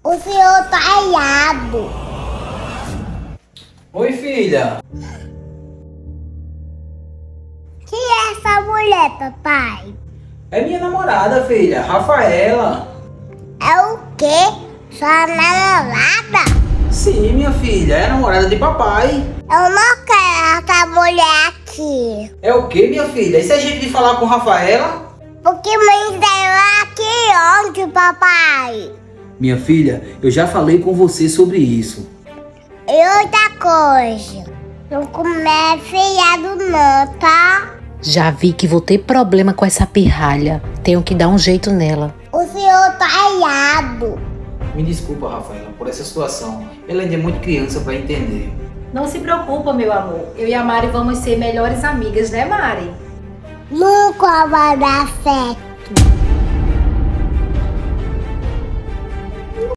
O senhor tá errado. Oi, filha. Quem é essa mulher, papai? É minha namorada, filha, Rafaela. É o quê? Sua namorada? Sim, minha filha, é a namorada de papai. Eu não quero essa mulher aqui. É o que, minha filha? Isso é jeito de falar com Rafaela? Porque me deram aqui onde, papai? Minha filha, eu já falei com você sobre isso. E outra coisa, não comer feriado não, tá? Já vi que vou ter problema com essa pirralha. Tenho que dar um jeito nela. O senhor tá errado. Me desculpa, Rafaela, por essa situação. Ela ainda é muito criança para entender. Não se preocupa, meu amor. Eu e a Mari vamos ser melhores amigas, né, Mari? Nunca vai dar certo.